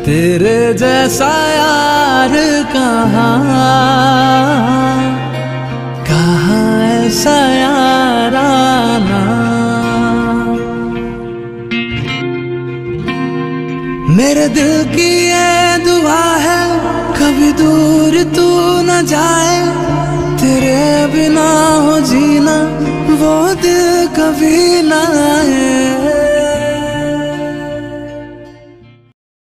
तेरे जैसा यार कहाँ ऐसा याराना। मेरे दिल की ये दुआ है कभी दूर तू न जाए, तेरे बिना हो जीना वो दिल कभी ना आए।